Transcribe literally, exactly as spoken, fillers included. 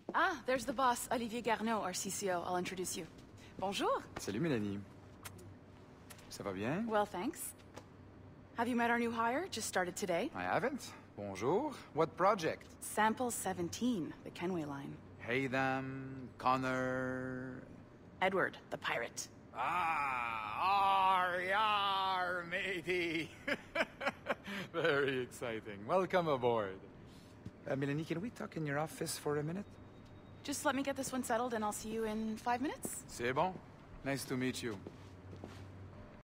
Ah, there's the boss, Olivier Garneau, our C C O. I'll introduce you. Bonjour. Salut, Mélanie. Ça va bien? Well, thanks. Have you met our new hire? Just started today. I haven't. Bonjour. What project? Sample seventeen, the Kenway line. Haytham, Connor... Edward, the pirate. Ah, R, yar, matey. Very exciting. Welcome aboard. Uh, Mélanie, can we talk in your office for a minute? Just let me get this one settled and I'll see you in five minutes. C'est bon. Nice to meet you.